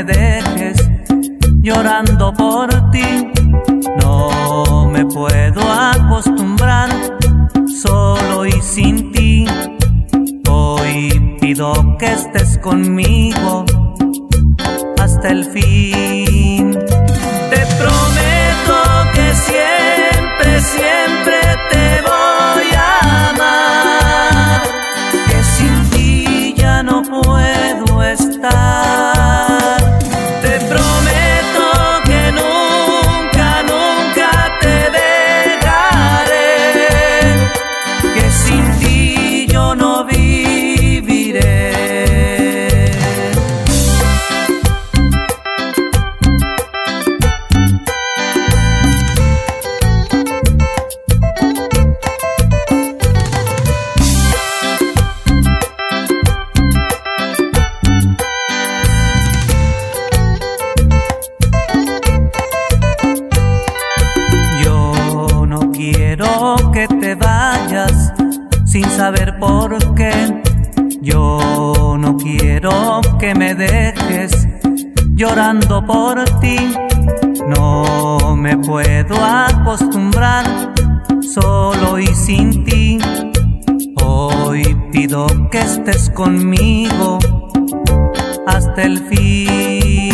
dejes llorando por ti. No me puedo acostumbrar solo y sin ti. Hoy pido que estés conmigo hasta el fin. Te prometo que siempre, siempre te voy a amar, que sin ti ya no puedo estar. Te prometo que nunca, nunca te dejaré, que sin ti yo no viviré. Quiero que te vayas sin saber por qué. Yo no quiero que me dejes llorando por ti. No me puedo acostumbrar solo y sin ti. Hoy pido que estés conmigo hasta el fin.